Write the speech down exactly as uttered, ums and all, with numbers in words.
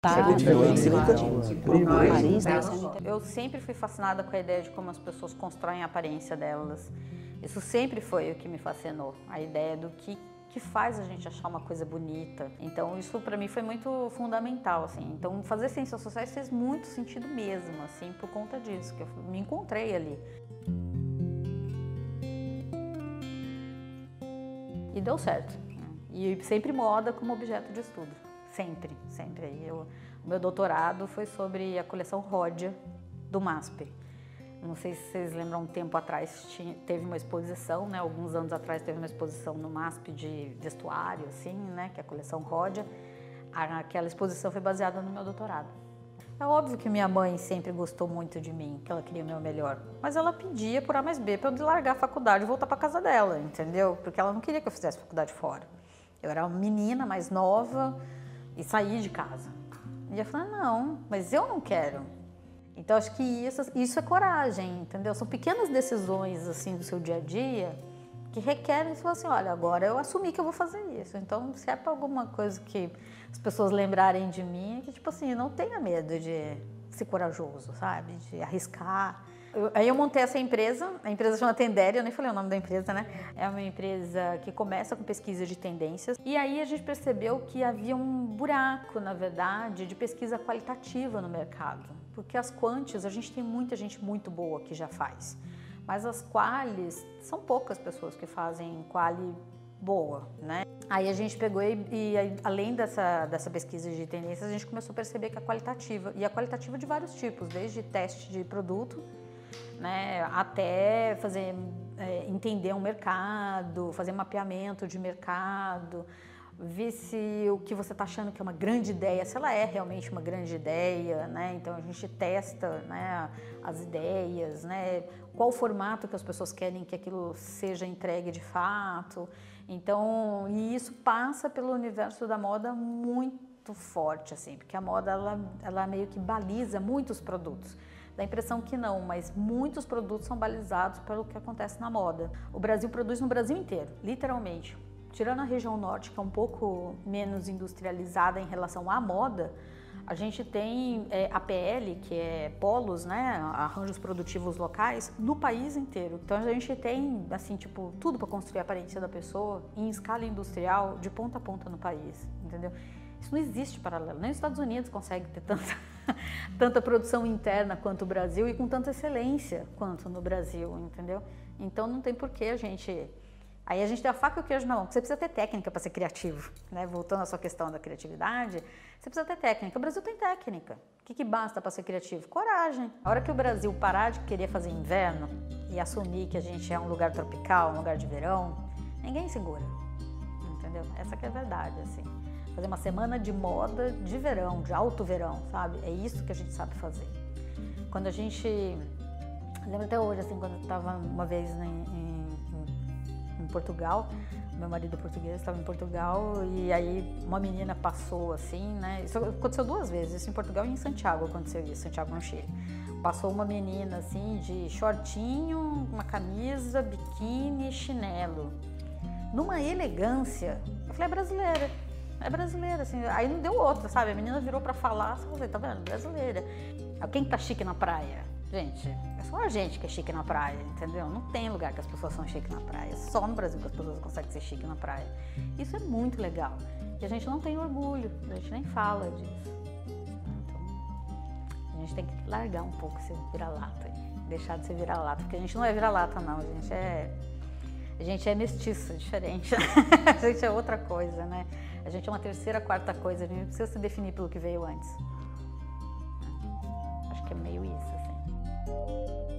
Eu sempre fui fascinada com a ideia de como as pessoas constroem a aparência delas. Isso sempre foi o que me fascinou, a ideia do que, que faz a gente achar uma coisa bonita. Então isso para mim foi muito fundamental, assim. Então fazer ciências sociais fez muito sentido mesmo, assim, por conta disso, que eu me encontrei ali. E deu certo. E sempre moda como objeto de estudo. Sempre, sempre. Eu, o meu doutorado foi sobre a coleção Rodia do MASP. Não sei se vocês lembram, um tempo atrás tinha, teve uma exposição, né? Alguns anos atrás teve uma exposição no MASP de vestuário, assim, né? Que é a coleção Rodia. Aquela exposição foi baseada no meu doutorado. É óbvio que minha mãe sempre gostou muito de mim, que ela queria o meu melhor. Mas ela pedia por A mais B para eu largar a faculdade e voltar para casa dela, entendeu? Porque ela não queria que eu fizesse faculdade fora. Eu era uma menina mais nova e saí de casa. E eu falei, não, mas eu não quero. Então acho que isso, isso é coragem, entendeu? São pequenas decisões assim do seu dia a dia que requerem, você fala assim, olha, agora eu assumi que eu vou fazer isso. Então se é para alguma coisa que as pessoas lembrarem de mim, que tipo assim, não tenha medo de ser corajoso, sabe? De arriscar. Eu, aí eu montei essa empresa, a empresa chama Tendere, eu nem falei o nome da empresa, né? É uma empresa que começa com pesquisa de tendências. E aí a gente percebeu que havia um buraco, na verdade, de pesquisa qualitativa no mercado. Porque as quantis, a gente tem muita gente muito boa que já faz. Mas as qualis, são poucas pessoas que fazem quali boa, né? Aí a gente pegou e, e além dessa, dessa pesquisa de tendências, a gente começou a perceber que a qualitativa, e a qualitativa de vários tipos, desde teste de produto, né, até fazer, é, entender um mercado, fazer mapeamento de mercado, ver se o que você está achando que é uma grande ideia, se ela é realmente uma grande ideia, né? Então a gente testa, né, as ideias, né, qual o formato que as pessoas querem que aquilo seja entregue de fato. Então, e isso passa pelo universo da moda muito forte, assim, porque a moda ela, ela meio que baliza muitos produtos. Dá a impressão que não, mas muitos produtos são balizados pelo que acontece na moda. O Brasil produz no Brasil inteiro, literalmente. Tirando a região norte, que é um pouco menos industrializada em relação à moda, a gente tem é, A P L, que é polos, né, arranjos produtivos locais, no país inteiro. Então a gente tem, assim, tipo, tudo para construir a aparência da pessoa em escala industrial, de ponta a ponta no país, entendeu? Isso não existe paralelo. Nem os Estados Unidos conseguem ter tanta, tanta produção interna quanto o Brasil e com tanta excelência quanto no Brasil, entendeu? Então não tem porquê a gente... Aí a gente tem a faca e o queijo na mão, porque você precisa ter técnica para ser criativo, né? Voltando à sua questão da criatividade, você precisa ter técnica. O Brasil tem técnica. O que, que basta para ser criativo? Coragem. A hora que o Brasil parar de querer fazer inverno e assumir que a gente é um lugar tropical, um lugar de verão, ninguém segura, entendeu? Essa que é a verdade, assim. Fazer uma semana de moda de verão, de alto verão, sabe? É isso que a gente sabe fazer. Quando a gente... Eu lembro até hoje, assim, quando eu estava uma vez em, em em Portugal, meu marido português estava em Portugal e aí uma menina passou assim, né, isso aconteceu duas vezes, isso em Portugal e em Santiago aconteceu isso, Santiago no Chile. Passou uma menina assim de shortinho, uma camisa, biquíni, chinelo, numa elegância. Eu falei, é brasileira, é brasileira, assim, aí não deu outra, sabe, a menina virou pra falar, eu falei, tá vendo, brasileira. Quem tá chique na praia? Gente, é só a gente que é chique na praia, entendeu? Não tem lugar que as pessoas são chiques na praia. É só no Brasil que as pessoas conseguem ser chique na praia. Isso é muito legal. E a gente não tem orgulho, a gente nem fala disso. Então, a gente tem que largar um pouco esse vira-lata, deixar de ser vira-lata, porque a gente não é vira-lata, não. A gente é, a gente é mestiça, diferente. A gente é outra coisa, né? A gente é uma terceira, quarta coisa. A gente não precisa se definir pelo que veio antes. Acho que é meio isso, assim.